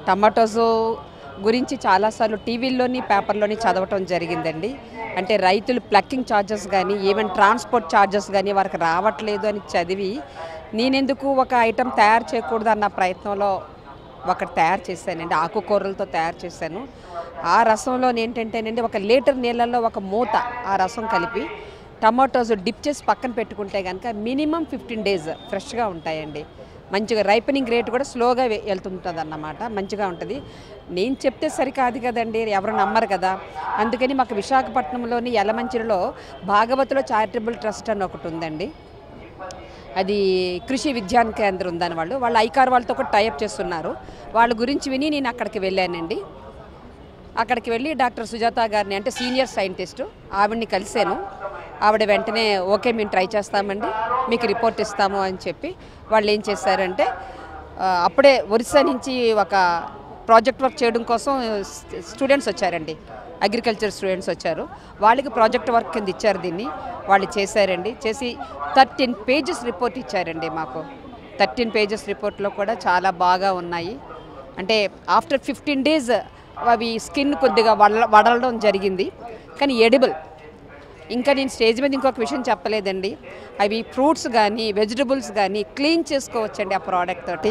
Tomatoes గురించి చాలాసార్లు టీవీల్లోని పేపర్లోని చదవటం జరిగిందండి. అంటే రైతులు ప్లక్కింగ్ ఛార్జెస్ కానీ ఈవెన్ ట్రాన్స్పోర్ట్ ఛార్జెస్ కానీ వారికి రావట్లేదు అని చదివి నేనెందుకు ఒక ఐటెం తయారు చేయకూడదు అన్న ప్రయత్నంలో ఒకటి తయారు చేశానండి. ఆకుకూరలతో తయారు చేశాను. ఆ రసంలో ఏంటంటేనండి ఒక లీటర్ నీళ్ళల్లో ఒక మూత ఆ రసం కలిపి టమాటోస్ డిప్ చేసి పక్కన పెట్టుకుంటే కనుక మినిమం 15 days ఫ్రెష్గా ఉంటాయండి. మంచిగా రైపనింగ్ రేట్ కూడా స్లోగా వెళ్తుంటుంది అన్నమాట. మంచిగా ఉంటుంది. నేను చెప్తే సరికాదు కదండి, ఎవరు నమ్మరు కదా. అందుకని మాకు విశాఖపట్నంలోని యలమంచిలో భాగవతుల చారిటబుల్ ట్రస్ట్ అని ఒకటి ఉందండి. అది కృషి విజ్ఞాన కేంద్రం ఉందని వాళ్ళు ఐకార్ వాళ్ళతో కూడా టైఅప్ చేస్తున్నారు. వాళ్ళ గురించి విని నేను అక్కడికి వెళ్ళానండి. అక్కడికి వెళ్ళి డాక్టర్ సుజాత గారిని, అంటే సీనియర్ సైంటిస్టు, ఆవిడ్ని కలిశాను. ఆవిడ వెంటనే ఓకే మేము ట్రై చేస్తామండి, మీకు రిపోర్ట్ ఇస్తాము అని చెప్పి వాళ్ళు ఏం చేశారంటే అప్పుడే ఒరిస్సా నుంచి ఒక ప్రాజెక్ట్ వర్క్ చేయడం కోసం స్టూడెంట్స్ వచ్చారండి. అగ్రికల్చర్ స్టూడెంట్స్ వచ్చారు. వాళ్ళకి ప్రాజెక్ట్ వర్క్ కింద ఇచ్చారు. దీన్ని వాళ్ళు చేశారండి. చేసి 13 pages రిపోర్ట్ ఇచ్చారండి మాకు. 13 pages రిపోర్ట్లో కూడా చాలా బాగా ఉన్నాయి. అంటే ఆఫ్టర్ 15 days అవి స్కిన్ కొద్దిగా వడలడం జరిగింది, కానీ ఎడిబుల్. ఇంకా నేను స్టేజ్ మీద ఇంకొక విషయం చెప్పలేదండి, అవి ఫ్రూట్స్ కానీ వెజిటబుల్స్ కానీ క్లీన్ చేసుకోవచ్చండి ఆ ప్రోడక్ట్ తోటి.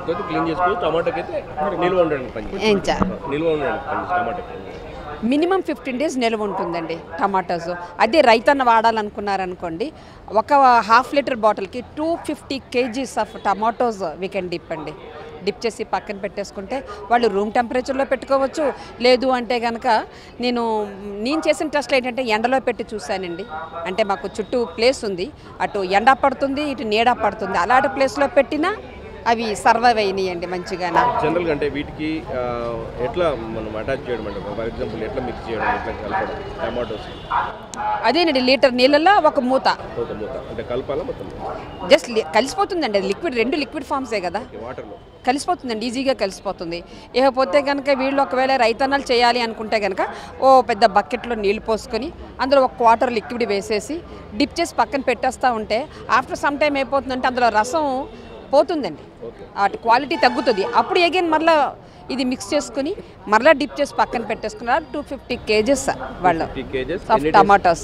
మినిమం 15 days నిల్వ ఉంటుందండి టమాటోస్. అదే రైతన్న వాడాలనుకున్నారనుకోండి, ఒక ½ లీటర్ బాటిల్కి 250 kgs of tomatoes we can dip అండి. డిప్ చేసి పక్కన పెట్టేసుకుంటే వాళ్ళు రూమ్ టెంపరేచర్లో పెట్టుకోవచ్చు. లేదు అంటే కనుక నేను చేసిన టెస్ట్లో ఏంటంటే ఎండలో పెట్టి చూశానండి. అంటే మాకు చుట్టూ ప్లేస్ ఉంది, అటు ఎండ పడుతుంది, ఇటు నీడ పడుతుంది. అలాంటి ప్లేస్లో పెట్టినా అవి సర్వైవ్ అయినాయండి మంచిగా. జనరల్గా అంటే వీటికి ఎట్లా మనం అటాచ్ చేయడం అంటే ఫర్ ఎగ్జాంపుల్ ఎట్లా మిక్స్ చేయడం, ఎట్లా కలపడం టమాటోస్? అదేనండి, లీటర్ నీళ్ళల్లో ఒక మూత అంటే కలపాలా మొత్తం? జస్ట్ కలిసిపోతుందండి. అది లిక్విడ్, 2 లిక్విడ్ ఫామ్సే కదా, వాటర్లో కలిసిపోతుందండి, ఈజీగా కలిసిపోతుంది. ఇకపోతే కనుక వీళ్ళు ఒకవేళ రైతన్నాలు చేయాలి అనుకుంటే కనుక ఓ పెద్ద బకెట్లో నీళ్ళు పోసుకొని అందులో ఒక క్వార్టర్ లిక్విడ్ వేసేసి డిప్ చేసి పక్కన పెట్టేస్తూ ఉంటే ఆఫ్టర్ సమ్ టైం అయిపోతుందంటే అందులో రసం పోతుందండి, వాటి క్వాలిటీ తగ్గుతుంది. అప్పుడు అగైన్ మరలా ఇది మిక్స్ చేసుకుని మరలా డిప్ చేసి పక్కన పెట్టేసుకున్నారు. 250 kgs వాళ్ళు ఆఫ్ టమాటోస్.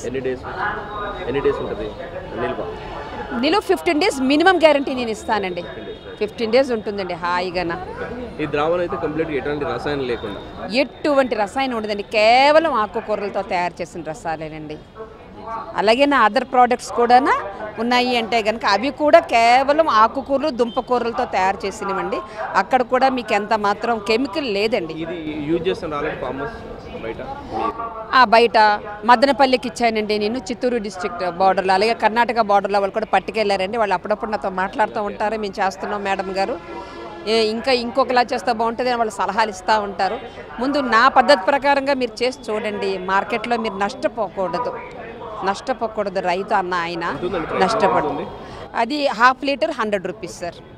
నిలువ 15 days మినిమం గ్యారంటీ నేను ఇస్తానండి. 15 days ఉంటుందండి హాయిగా. ఈ ద్రావణం అయితే కంప్లీట్గా ఎటువంటి రసాయనం లేకుండా, ఎటువంటి రసాయనం ఉండదండి, కేవలం ఆకుకూరలతో తయారు చేసిన రసాలేనండి. అలాగే నా అదర్ ప్రోడక్ట్స్ కూడా ఉన్నాయి అంటే కనుక అవి కూడా కేవలం ఆకుకూరలు దుంపకూరలతో తయారు చేసినవండి. అక్కడ కూడా మీకు ఎంత మాత్రం కెమికల్ లేదండి. ఇది యూజ్ చేస్తున్నారు ఫార్మర్స్ బయట మదనపల్లికి ఇచ్చానండి నేను, చిత్తూరు డిస్ట్రిక్ట్ బార్డర్లో, అలాగే కర్ణాటక బార్డర్లో వాళ్ళు కూడా పట్టుకెళ్ళారండి. వాళ్ళు అప్పుడప్పుడు నాతో మాట్లాడుతూ ఉంటారు, మేము చేస్తున్నాం మేడం గారు, ఇంకా ఇంకొకలా చేస్తే బాగుంటుంది అని వాళ్ళు సలహాలు ఇస్తూ ఉంటారు. ముందు నా పద్ధతి ప్రకారంగా మీరు చేసి చూడండి. మార్కెట్లో మీరు నష్టపోకూడదు, రైతు అన్న ఆయన నష్టపడుతుంది. అది ½ లీటర్ 100 rupees సార్.